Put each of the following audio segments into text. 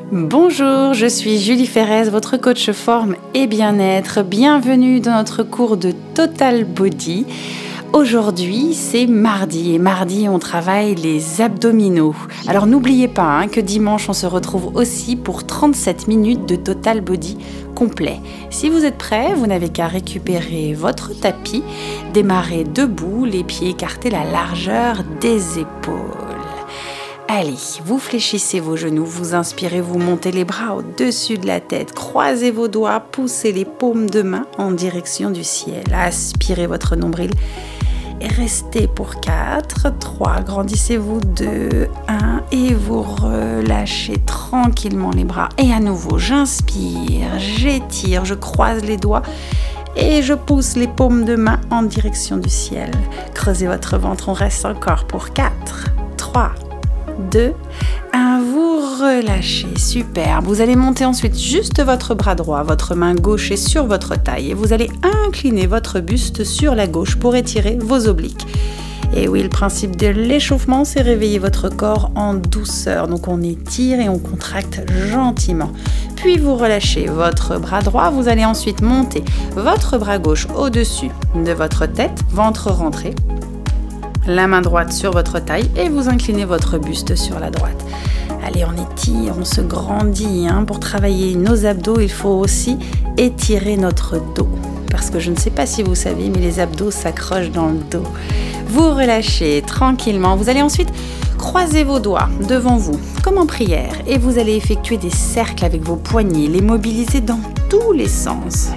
Bonjour, je suis Julie Ferrez, votre coach forme et bien-être. Bienvenue dans notre cours de Total Body. Aujourd'hui, c'est mardi et mardi, on travaille les abdominaux. Alors n'oubliez pas que dimanche, on se retrouve aussi pour 37 minutes de Total Body complet. Si vous êtes prêts, vous n'avez qu'à récupérer votre tapis, démarrer debout, les pieds écartés, la largeur des épaules. Allez, vous fléchissez vos genoux, vous inspirez, vous montez les bras au-dessus de la tête, croisez vos doigts, poussez les paumes de main en direction du ciel, aspirez votre nombril et restez pour 4, 3, grandissez-vous 2, 1 et vous relâchez tranquillement les bras. Et à nouveau, j'inspire, j'étire, je croise les doigts et je pousse les paumes de main en direction du ciel. Creusez votre ventre, on reste encore pour 4, 3, 2, 1, vous relâchez, super. Vous allez monter ensuite juste votre bras droit, votre main gauche est sur votre taille et vous allez incliner votre buste sur la gauche pour étirer vos obliques. Et oui, le principe de l'échauffement, c'est réveiller votre corps en douceur. Donc on étire et on contracte gentiment. Puis vous relâchez votre bras droit, vous allez ensuite monter votre bras gauche au-dessus de votre tête, ventre rentré. La main droite sur votre taille et vous inclinez votre buste sur la droite. Allez, on étire, on se grandit. Pour travailler nos abdos, il faut aussi étirer notre dos. Parce que je ne sais pas si vous savez, mais les abdos s'accrochent dans le dos. Vous relâchez tranquillement. Vous allez ensuite croiser vos doigts devant vous, comme en prière. Et vous allez effectuer des cercles avec vos poignets, les mobiliser dans tous les sens.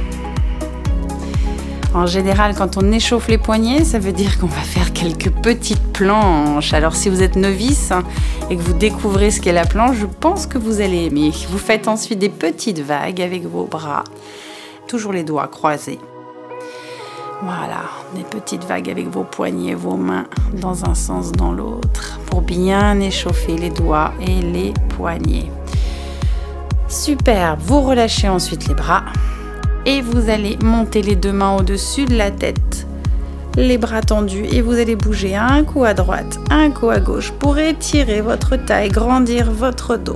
En général, quand on échauffe les poignets, ça veut dire qu'on va faire quelques petites planches. Alors si vous êtes novice et que vous découvrez ce qu'est la planche, je pense que vous allez aimer. Vous faites ensuite des petites vagues avec vos bras, toujours les doigts croisés. Voilà, des petites vagues avec vos poignets, vos mains dans un sens, dans l'autre, pour bien échauffer les doigts et les poignets. Super, vous relâchez ensuite les bras. Et vous allez monter les deux mains au-dessus de la tête, les bras tendus et vous allez bouger un coup à droite, un coup à gauche pour étirer votre taille, grandir votre dos.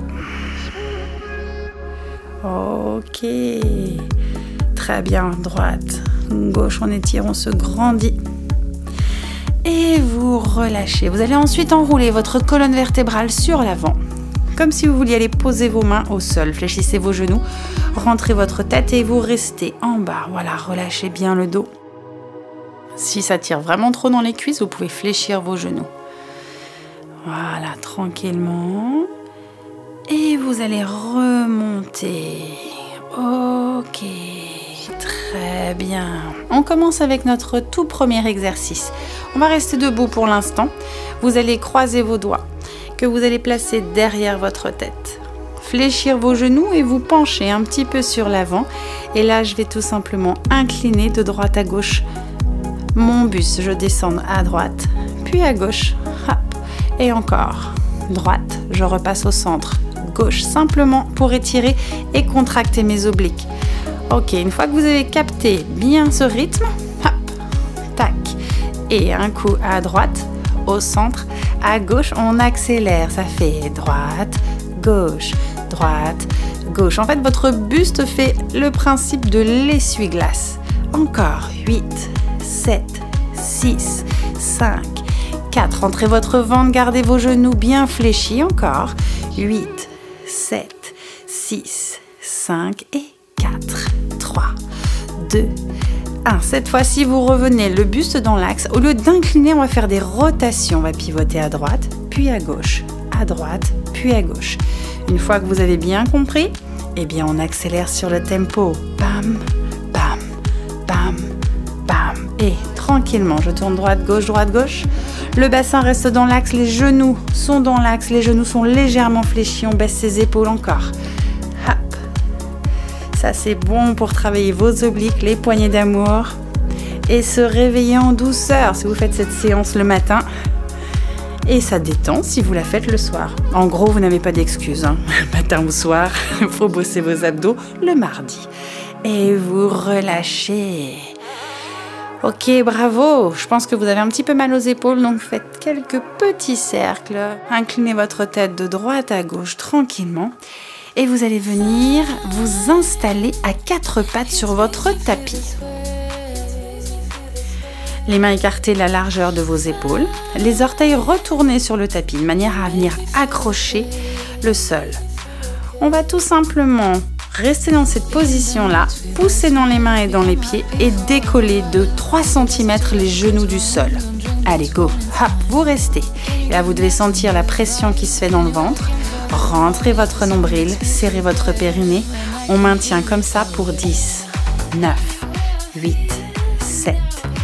Ok, très bien, droite, gauche, on étire, on se grandit. Et vous relâchez. Vous allez ensuite enrouler votre colonne vertébrale sur l'avant. Comme si vous vouliez aller poser vos mains au sol. Fléchissez vos genoux, rentrez votre tête et vous restez en bas. Voilà, relâchez bien le dos. Si ça tire vraiment trop dans les cuisses, vous pouvez fléchir vos genoux. Voilà, tranquillement. Et vous allez remonter. Ok, très bien. On commence avec notre tout premier exercice. On va rester debout pour l'instant. Vous allez croiser vos doigts que vous allez placer derrière votre tête. Fléchir vos genoux et vous pencher un petit peu sur l'avant. Et là, je vais tout simplement incliner de droite à gauche mon buste. Je descends à droite, puis à gauche. Hop. Et encore. Droite, je repasse au centre. Gauche, simplement pour étirer et contracter mes obliques. Ok, une fois que vous avez capté bien ce rythme, hop, tac. Et un coup à droite, au centre, à gauche, on accélère. Ça fait droite, gauche, droite, gauche. En fait, votre buste fait le principe de l'essuie-glace. Encore. 8, 7, 6, 5, 4. Rentrez votre ventre, gardez vos genoux bien fléchis. Encore. 8, 7, 6, 5 et 4, 3, 2, 1. Cette fois-ci, vous revenez le buste dans l'axe. Au lieu d'incliner, on va faire des rotations. On va pivoter à droite, puis à gauche, puis à gauche. Une fois que vous avez bien compris, eh bien, on accélère sur le tempo. Bam, bam, bam, bam. Et tranquillement, je tourne droite, gauche. Le bassin reste dans l'axe, les genoux sont dans l'axe, les genoux sont légèrement fléchis. On baisse ses épaules encore. Hop. Ça, c'est bon pour travailler vos obliques, les poignées d'amour et se réveiller en douceur si vous faites cette séance le matin. Et ça détend si vous la faites le soir. En gros, vous n'avez pas d'excuses. Matin ou soir, il faut bosser vos abdos le mardi. Et vous relâchez. Ok, bravo. Je pense que vous avez un petit peu mal aux épaules, donc faites quelques petits cercles. Inclinez votre tête de droite à gauche tranquillement. Et vous allez venir vous installer à 4 pattes sur votre tapis. Les mains écartées de la largeur de vos épaules. Les orteils retournés sur le tapis, de manière à venir accrocher le sol. On va tout simplement rester dans cette position-là, pousser dans les mains et dans les pieds et décoller de 3 cm les genoux du sol. Allez, go! Hop, vous restez. Et là, vous devez sentir la pression qui se fait dans le ventre. Rentrez votre nombril, serrez votre périnée. On maintient comme ça pour 10, 9, 8, 7,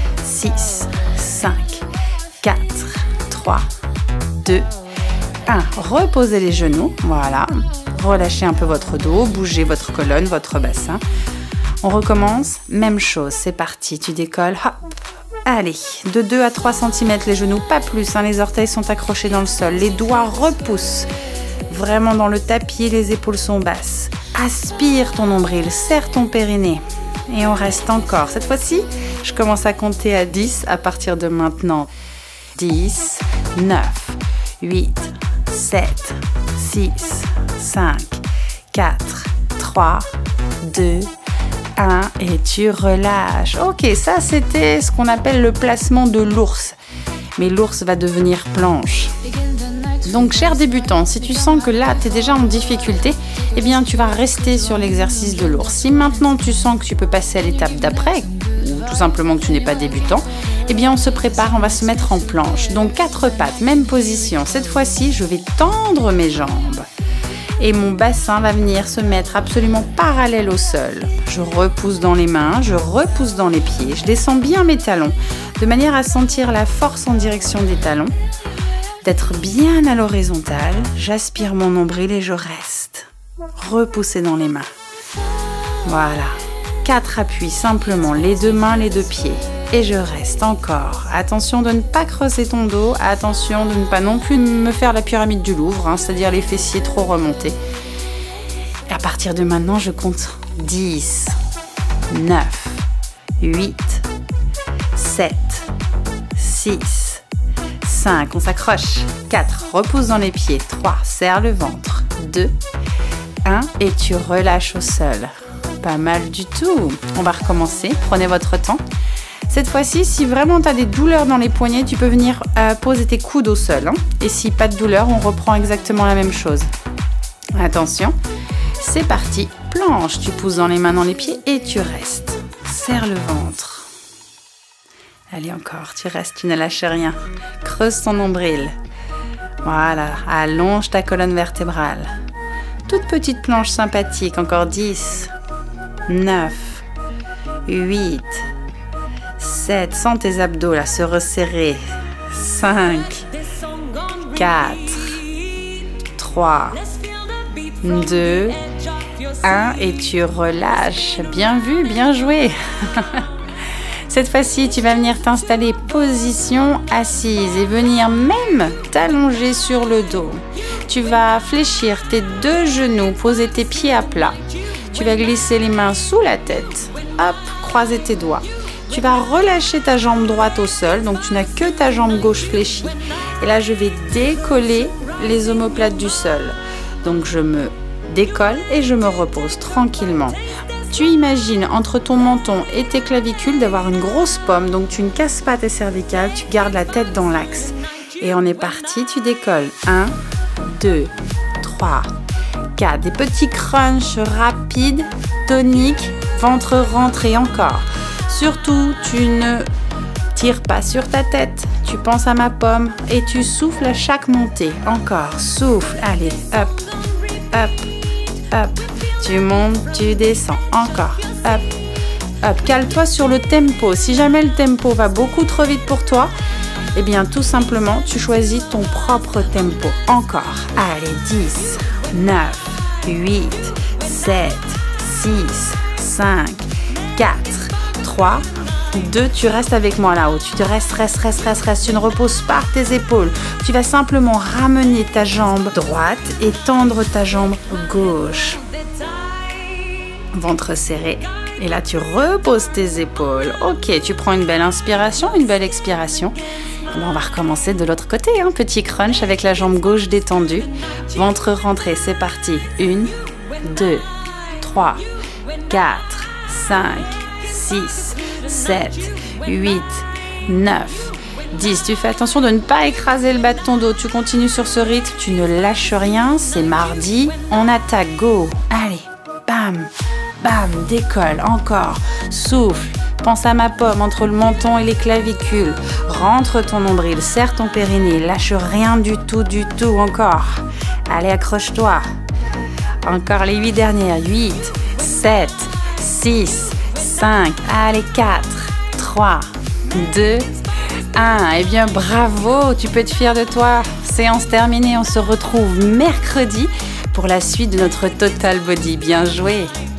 6, 5, 4, 3, 2, 1. Reposez les genoux, voilà. Relâchez un peu votre dos, bougez votre colonne, votre bassin. On recommence, même chose, c'est parti, tu décolles, hop. Allez, de 2 à 3 cm les genoux, pas plus, hein, les orteils sont accrochés dans le sol, les doigts repoussent vraiment dans le tapis, les épaules sont basses. Aspire ton nombril, serre ton périnée. Et on reste encore. Cette fois-ci, je commence à compter à 10 à partir de maintenant. 10, 9, 8, 7, 6, 5, 4, 3, 2, 1 et tu relâches. Ok, ça c'était ce qu'on appelle le placement de l'ours. Mais l'ours va devenir planche. Donc, cher débutant, si tu sens que là, tu es déjà en difficulté, eh bien, tu vas rester sur l'exercice de l'ours. Si maintenant, tu sens que tu peux passer à l'étape d'après, ou tout simplement que tu n'es pas débutant, eh bien, on se prépare, on va se mettre en planche. Donc, 4 pattes, même position. Cette fois-ci, je vais tendre mes jambes. Et mon bassin va venir se mettre absolument parallèle au sol. Je repousse dans les mains, je repousse dans les pieds. Je descends bien mes talons, de manière à sentir la force en direction des talons. D'être bien à l'horizontale, j'aspire mon nombril et je reste. Repoussez dans les mains. Voilà. 4 appuis simplement, les 2 mains, les 2 pieds. Et je reste encore. Attention de ne pas creuser ton dos, attention de ne pas non plus me faire la pyramide du Louvre, hein, c'est-à-dire les fessiers trop remontés. Et à partir de maintenant, je compte 10, 9, 8, 7, 6, 5, on s'accroche. 4, repousse dans les pieds. 3, serre le ventre. 2, 1 et tu relâches au sol. Pas mal du tout. On va recommencer. Prenez votre temps. Cette fois-ci, si vraiment tu as des douleurs dans les poignets, tu peux venir poser tes coudes au sol. Hein. Et si pas de douleur, on reprend exactement la même chose. Attention, c'est parti. Planche, tu pousses dans les mains, dans les pieds et tu restes. Serre le ventre. Allez encore, tu restes, tu ne lâches rien. Creuse ton nombril. Voilà, allonge ta colonne vertébrale. Toute petite planche sympathique, encore 10, 9, 8, 7, sens tes abdos là se resserrer. 5, 4, 3, 2, 1 et tu relâches. Bien vu, bien joué. Cette fois-ci, tu vas venir t'installer position assise et venir même t'allonger sur le dos. Tu vas fléchir tes 2 genoux, poser tes pieds à plat. Tu vas glisser les mains sous la tête. Hop, croiser tes doigts. Tu vas relâcher ta jambe droite au sol, donc tu n'as que ta jambe gauche fléchie. Et là, je vais décoller les omoplates du sol. Donc, je me décolle et je me repose tranquillement. Tu imagines entre ton menton et tes clavicules d'avoir une grosse pomme, donc tu ne casses pas tes cervicales, tu gardes la tête dans l'axe. Et on est parti, tu décolles. 1, 2, 3, 4. Des petits crunchs rapides, toniques, ventre rentré encore. Surtout, tu ne tires pas sur ta tête. Tu penses à ma pomme et tu souffles à chaque montée. Encore, souffle. Allez, hop, hop, hop. Tu montes, tu descends. Encore, hop, hop. Cale-toi sur le tempo. Si jamais le tempo va beaucoup trop vite pour toi, eh bien, tout simplement, tu choisis ton propre tempo. Encore. Allez, 10, 9, 8, 7, 6, 5, 4, 3, 2, tu restes avec moi là-haut. Tu te restes. Tu ne reposes pas tes épaules. Tu vas simplement ramener ta jambe droite et tendre ta jambe gauche. Ventre serré, Et là, tu reposes tes épaules. Ok, tu prends une belle inspiration, une belle expiration. On va recommencer de l'autre côté. Petit crunch avec la jambe gauche détendue. Ventre rentré, c'est parti. 1, 2, 3, 4, 5, 6, 7, 8, 9, 10. Tu fais attention de ne pas écraser le bas de ton dos. Tu continues sur ce rythme. Tu ne lâches rien. C'est mardi. On attaque. Go. Allez. Bam. Bam. Décolle. Encore. Souffle. Pense à ma pomme entre le menton et les clavicules. Rentre ton nombril. Serre ton périnée. Lâche rien du tout, du tout. Encore. Allez, accroche-toi. Encore les 8 dernières. 8, 7, 6, 5. Allez, 4, 3, 2, 1. Eh bien, bravo. Tu peux être fier de toi. Séance terminée. On se retrouve mercredi pour la suite de notre Total Body. Bien joué.